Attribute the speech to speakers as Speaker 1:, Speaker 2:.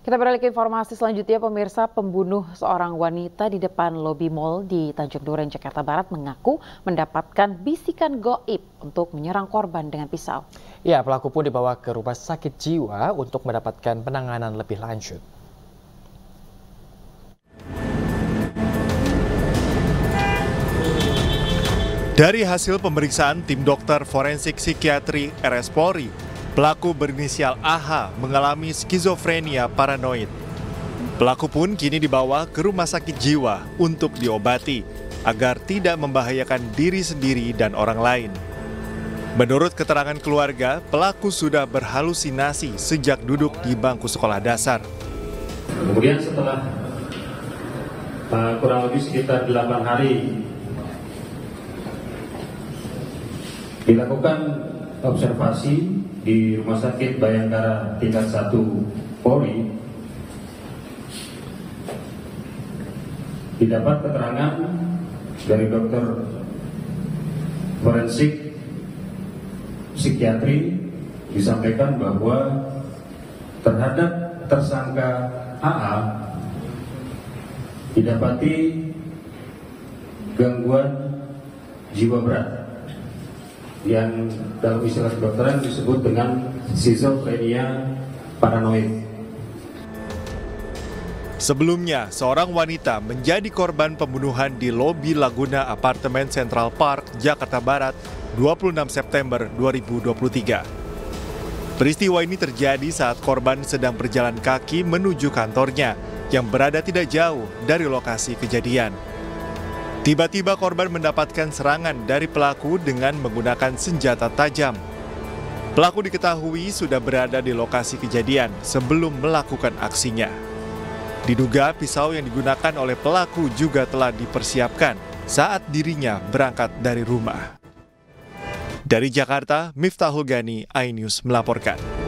Speaker 1: Kita beralih ke informasi selanjutnya, pemirsa. Pembunuh seorang wanita di depan lobi mal di Tanjung Duren, Jakarta Barat mengaku mendapatkan bisikan goib untuk menyerang korban dengan pisau.
Speaker 2: Ya, pelaku pun dibawa ke rumah sakit jiwa untuk mendapatkan penanganan lebih lanjut.
Speaker 3: Dari hasil pemeriksaan tim dokter forensik psikiatri RS Polri, pelaku berinisial AH mengalami skizofrenia paranoid. Pelaku pun kini dibawa ke rumah sakit jiwa untuk diobati agar tidak membahayakan diri sendiri dan orang lain. Menurut keterangan keluarga, pelaku sudah berhalusinasi sejak duduk di bangku sekolah dasar.
Speaker 4: Kemudian setelah kurang lebih sekitar 8 hari dilakukan observasi di Rumah Sakit Bayangkara tingkat 1 Polri, didapat keterangan dari dokter forensik psikiatri disampaikan bahwa terhadap tersangka AA didapati gangguan jiwa berat yang dalam istilah kedokteran disebut dengan skizofrenia paranoid.
Speaker 3: Sebelumnya, seorang wanita menjadi korban pembunuhan di lobi Laguna Apartemen Central Park, Jakarta Barat, 26 September 2023. Peristiwa ini terjadi saat korban sedang berjalan kaki menuju kantornya yang berada tidak jauh dari lokasi kejadian. Tiba-tiba korban mendapatkan serangan dari pelaku dengan menggunakan senjata tajam. Pelaku diketahui sudah berada di lokasi kejadian sebelum melakukan aksinya. Diduga pisau yang digunakan oleh pelaku juga telah dipersiapkan saat dirinya berangkat dari rumah. Dari Jakarta, Miftahul Gani, iNews melaporkan.